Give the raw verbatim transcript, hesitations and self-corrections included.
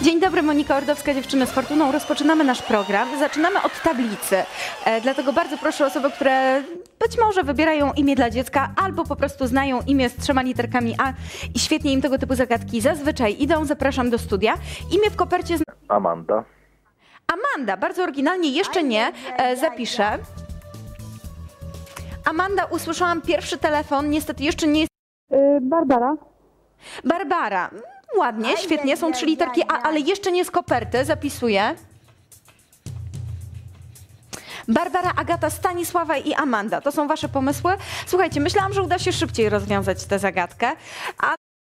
Dzień dobry, Monika Ordowska, Dziewczyny z Fortuną. Rozpoczynamy nasz program. Zaczynamy od tablicy. E, dlatego bardzo proszę osoby, które być może wybierają imię dla dziecka albo po prostu znają imię z trzema literkami A i świetnie im tego typu zagadki zazwyczaj idą. Zapraszam do studia. Imię w kopercie... Z... Amanda. Amanda, bardzo oryginalnie, jeszcze nie. E, zapiszę. Amanda, usłyszałam pierwszy telefon, niestety jeszcze nie jest... Yy, Barbara. Barbara. Ładnie, świetnie, są trzy literki A, ale jeszcze nie z koperty, zapisuję. Barbara, Agata, Stanisława i Amanda. To są wasze pomysły? Słuchajcie, myślałam, że uda się szybciej rozwiązać tę zagadkę, a